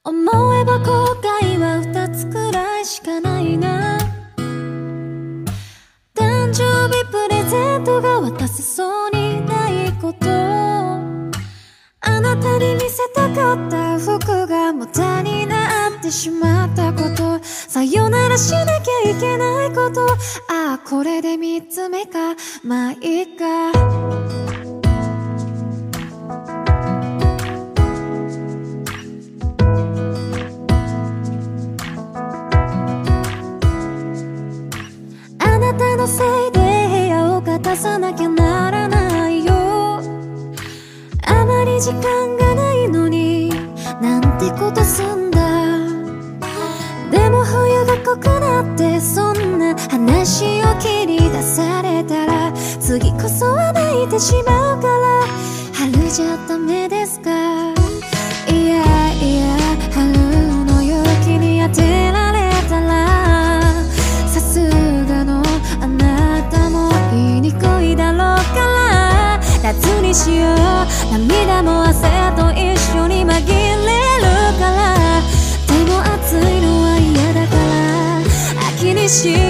思えば後悔は2つくらいしかないな。誕生日プレゼントが渡せそうにないこと、あなたに見せたかった服が無駄になってしまったこと、さよならしなきゃいけないこと、ああこれで3つ目か、まあいいか。あなたのせいで部屋を片さなきゃならないよ。あまり時間がないのになんてことすんだ。でも冬が濃くなってそんな話を切り出されたら次こそは泣いてしまうから、春じゃダメですか。いやいや春の陽気に当てられたらさすがのあなたも言いにくいだろうから、夏にしよう、涙も汗と一緒に紛れるから。でも暑いのは嫌だから秋にしよう。